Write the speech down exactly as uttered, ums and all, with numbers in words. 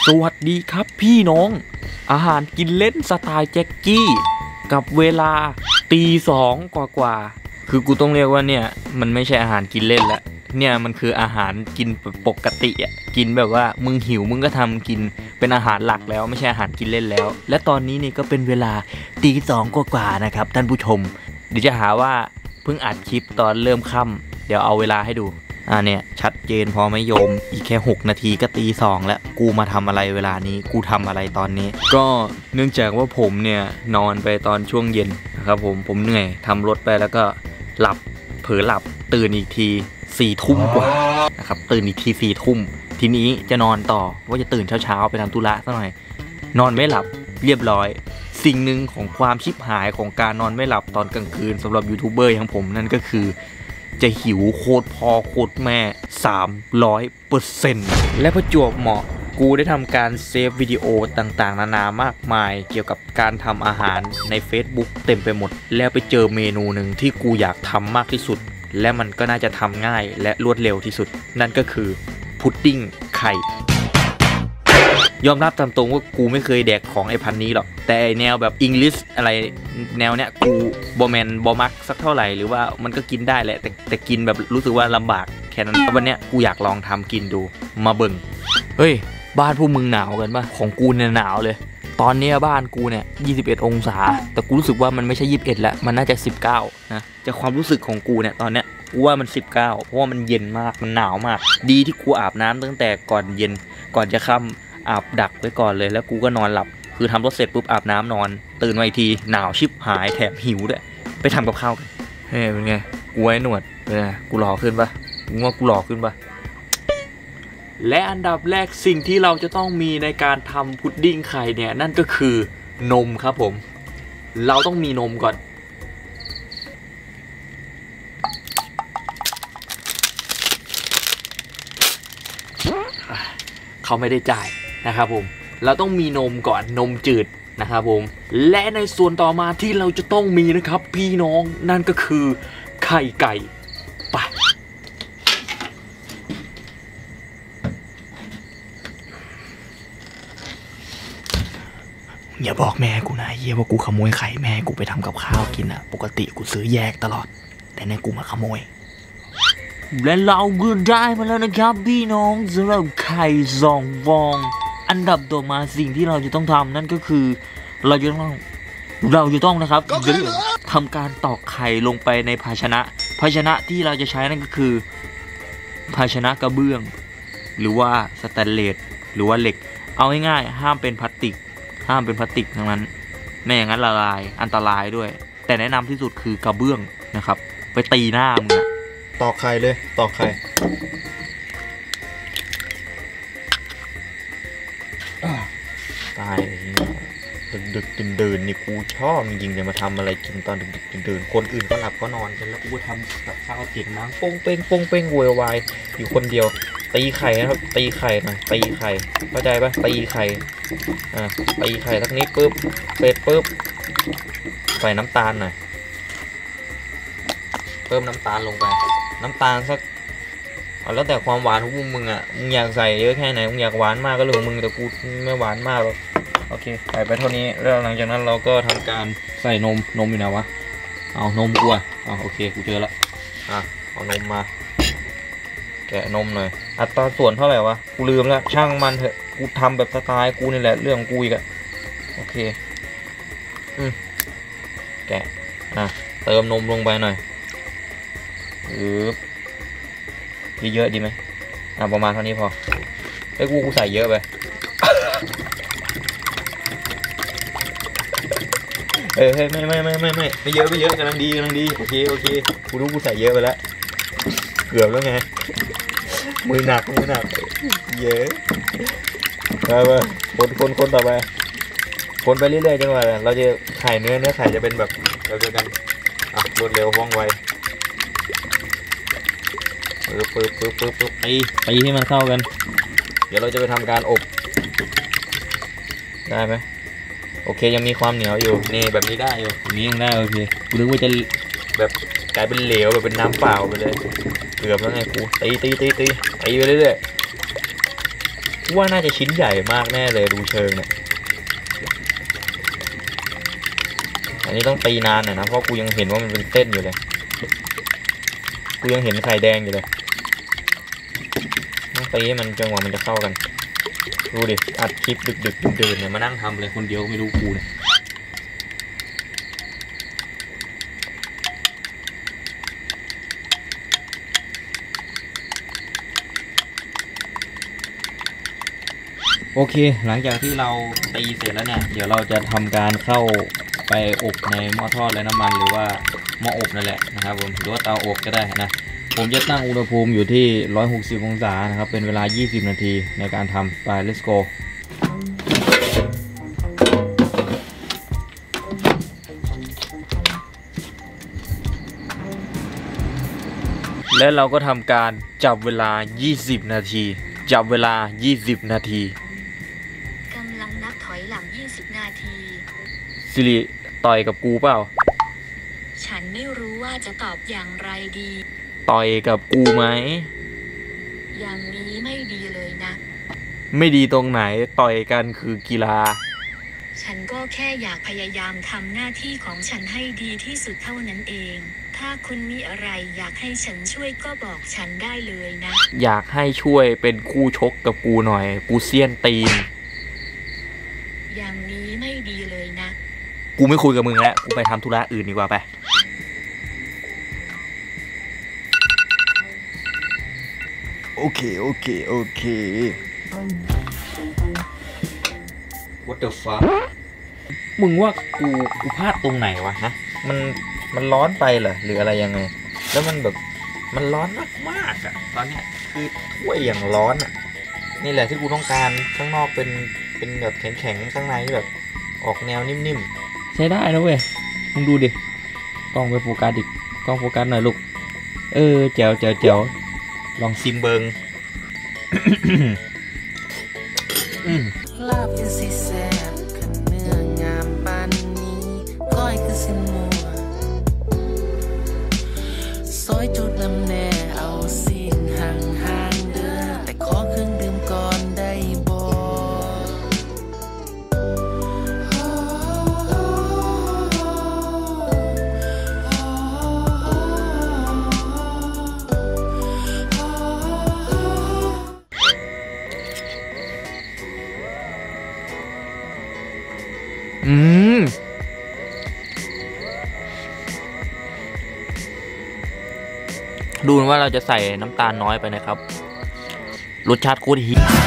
สวัสดีครับพี่น้องอาหารกินเล่นสไตล์แจ็คกี้กับเวลาตีสองกว่ากว่าคือกูต้องเรียกว่าเนี่ยมันไม่ใช่อาหารกินเล่นละเนี่ยมันคืออาหารกินปกติอ่ะกินแบบว่ามึงหิวมึงก็ทำกินเป็นอาหารหลักแล้วไม่ใช่อาหารกินเล่นแล้วและตอนนี้นี่ก็เป็นเวลาตีสองกว่าๆนะครับท่านผู้ชมเดี๋ยวจะหาว่าเพิ่งอัดคลิปตอนเริ่มค่ำเดี๋ยวเอาเวลาให้ดูอ่าเนี่ยชัดเจนพอไหมโยมอีกแค่หกนาทีก็ตีสองแล้วกูมาทำอะไรเวลานี้กูทำอะไรตอนนี้ก็เนื่องจากว่าผมเนี่ยนอนไปตอนช่วงเย็นนะครับผมผมเหนื่อยทำรถไปแล้วก็หลับเผลอหลับตื่นอีกทีสี่ทุ่มกว่านะครับตื่นอีกทีสี่ทุ่มทีนี้จะนอนต่อว่าจะตื่นเช้าๆไปทำธุระซะหน่อยนอนไม่หลับเรียบร้อยสิ่งหนึ่งของความชิบหายของการนอนไม่หลับตอนกลางคืนสำหรับยูทูบเบอร์อย่างผมนั่นก็คือจะหิวโคตรพ่อโคตรแม่ สามร้อยเปอร์เซ็นต์ และประจวบเหมาะกูได้ทำการเซฟวิดีโอต่างๆนานามากมายเกี่ยวกับการทำอาหารใน Facebook เต็มไปหมดแล้วไปเจอเมนูหนึ่งที่กูอยากทำมากที่สุดและมันก็น่าจะทำง่ายและรวดเร็วที่สุดนั่นก็คือพุดดิ้งไข่ยอมรับตามตรงว่ากูไม่เคยแดกของไอ้พันนี้หรอกแต่แนวแบบอังกฤษอะไรแนวเนี้ยกูบอแมนบอมักสักเท่าไหร่หรือว่ามันก็กินได้แหละแต่แต่กินแบบรู้สึกว่าลำบากแค่นั้นวันเนี้ยกูอยากลองทำกินดูมาเบิ่งเฮ้ยบ้านพวกมึงหนาวกันป่ะของกูเนี่ยหนาวเลยตอนนี้บ้านกูเนี่ยยี่สิบเอ็ดองศาแต่กูรู้สึกว่ามันไม่ใช่ยี่สิบเอ็ดแล้วมันน่าจะสิบเก้านะจากความรู้สึกของกูเนี่ยตอนเนี้ยกูว่ามันสิบเก้าเพราะว่ามันเย็นมากมันหนาวมากดีที่กูอาบน้ำตั้งแต่ก่อนเย็นก่อนจะค่ำอาบดักไว้ก่อนเลยแล้วกูก็นอนหลับคือทำรถเสร็จปุ๊บอาบน้ำนอนตื่นมาอีกทีหนาวชิบหายแถมหิวด้วยไปทำกับข้าวกันเฮ้ยเป็นไงกูไว้หนวดเป็นไงกูหล่อขึ้นปะมึงว่ากูหล่อขึ้นปะและอันดับแรกสิ่งที่เราจะต้องมีในการทำพุดดิ้งไข่เนี่ยนั่นก็คือนมครับผมเราต้องมีนมก่อนเขาไม่ได้จ่ายนะครับผมเราต้องมีนมก่อนนมจืดนะครับผมและในส่วนต่อมาที่เราจะต้องมีนะครับพี่น้องนั่นก็คือไข่ไก่ไปอย่าบอกแม่กูนะเฮียว่ากูขโมยไข่แม่กูไปทำกับข้าวกินอะปกติกูซื้อแยกตลอดแต่ในกูมาขโมยและเราก็ได้มาแล้วนะครับพี่น้องสำหรับไข่สองฟองอันดับต่อมาสิ่งที่เราจะต้องทำนั่นก็คือเราจะต้องเราจะต้องนะครับทำการตอกไข่ลงไปในภาชนะภาชนะที่เราจะใช้นั่นก็คือภาชนะกระเบื้องหรือว่าสแตนเลสหรือว่าเหล็กเอาง่ายๆห้ามเป็นพลาสติกห้ามเป็นพลาสติกทั้งนั้นไม่อย่างนั้นละลายอันตรายด้วยแต่แนะนำที่สุดคือกระเบื้องนะครับไปตีหน้ามึงตอกไข่เลยตอกไข่ตายดึกดึกดื่นดื่นนี่กูชอบจริงๆเลยมาทำอะไรกินตอนดึกดึกดื่นดื่นคนอื่นก็หลับก็นอนกันแล้วกูทำกับข้าวเสียงน้ำโป้งเป้งโป้งเป้งโวยวายอยู่คนเดียวตีไข่นะครับตีไข่หน่อยตีไข่เข้าใจปะตีไข่อ่าตีไข่สักนิดปุ๊บเสร็จปุ๊บใส่น้ำตาลหน่อยเพิ่มน้ำตาลลงไปน้ำตาลสักเอาแล้วแต่ความหวานของมึงอ่ะมึงอยากใส่เยอะแค่ไหนมึงอยากหวานมากก็เรื่องมึงแต่กูไม่หวานมากหรอกโอเคใส่ไปเท่านี้แล้วหลังจากนั้นเราก็ทำการใส่นมนมอยู่ไหนวะเอานมกูอ่ะเอาโอเคกูเจอละอ่ะเอานมมาแกะนมหน่อยอัตราส่วนเท่าไหร่วะกูลืมแล้วช่างมันเถอะกูทำแบบสไตล์กูนี่แหละเรื่องกูอีกอะโอเคอืมแกะอ่ะเติมนมลงไปหน่อยอืบเยอะๆดีไหมอ่ะประมาณเท่านี้พอไอ้กูกูใส่เยอะไปเอ้ยไม่ไม่ไม่ไม่ไม่ไม่เยอะไม่เยอะกำลังดีกำลังดีโอเคโอเคกูรู้กูใส่เยอะไปแล้วเกือบแล้วไงมือหนักมือหนักเยอะไปไปคนคนคนต่อไปคนไปเรื่อยๆจนกว่าเราจะไข่เนื้อเนื้อไข่จะเป็นแบบเราจะกันอ่ะรวดเร็วว่องไวปึ๊บปึ๊บปึ๊บปึ๊บปึ๊บตีตีให้มันเข้ากันเดี๋ยวเราจะไปทำการอบได้ไหมโอเคยังมีความเหนียวอยู่นี่แบบนี้ได้อยู่อย่างนี้ยังได้โอเคกูนึกว่าจะแบบกลายเป็นเหลวแบบเป็นน้ำเปล่าไปเลยเกือบแล้วไงกูตีตีตีตีตีไปเรื่อยๆว่าน่าจะชิ้นใหญ่มากแน่เลยดูเชิงเนี่ยอันนี้ต้องตีนานหน่อยนะเพราะกูยังเห็นว่ามันเป็นเส้นอยู่เลยกูยังเห็นไข่แดงอยู่เลยต้องตีให้มันจนกว่ามันจะเข้ากันดูดิอัดคลิปดึกๆเดินๆเนี่ยมานั่งทำเลยคนเดียวไม่รู้กูเนี่ยโอเคหลังจากที่เราตีเสร็จแล้วเนี่ยเดี๋ยวเราจะทำการเข้าไปอบในหม้อทอดไร้น้ำมันหรือว่าหม้ออบนั่นแหละนะครับผมหรือว่าเตาอบก็ได้นะผมจะตั้งอุณหภูมิอยู่ที่หนึ่งร้อยหกสิบองศานะครับเป็นเวลายี่สิบนาทีในการทำไป let's go และเราก็ทำการจับเวลายี่สิบนาทีจับเวลายี่สิบนาทีกำลังนับถอยหลังยี่สิบนาทีสิริต่อยกับกูเปล่าฉันไม่รู้ว่าจะตอบอย่างไรดีต่อยกับกูไหมอย่างนี้ไม่ดีเลยนะไม่ดีตรงไหนต่อยกันคือกีฬาฉันก็แค่อยากพยายามทำหน้าที่ของฉันให้ดีที่สุดเท่านั้นเองถ้าคุณมีอะไรอยากให้ฉันช่วยก็บอกฉันได้เลยนะอยากให้ช่วยเป็นคู่ชกกับกูหน่อยกูเซียนตีนอย่างนี้ไม่ดีเลยนะกูไม่คุยกับมึงแล้วกูไปทำธุระอื่นดีกว่าไปโอเคโอเคโอเค What the fuck มึงว่ากูกูพลาดตรงไหนวะฮะมันมันร้อนไปเหรอหรืออะไรยังไงแล้วมันแบบมันร้อนมากมากอะตอนเนี้ยคือถ้วยอย่างร้อนอะนี่แหละที่กูต้องการข้างนอกเป็นเป็นแบบแข็งๆข้างในแบบออกแนวนิ่มๆใช้ได้นะเว้ยมึงดูดิกล้องไปโฟกัสดิกล้องโฟกัสหน่อยลูกเออแจ๋วแจ๋วแจ๋วลองซิมเบิงลาบคือสิแซ่บขันเนื้องามปานนี้ก้อยคือสิมัวซอยจุดน้ำแน่เอาสิ่งห่างห่างเด้อแต่ขอเครื่องดื่มก่อนได้บ่อืมดูว่าเราจะใส่น้ำตาลน้อยไปนะครับรสชาติโคตรฮิต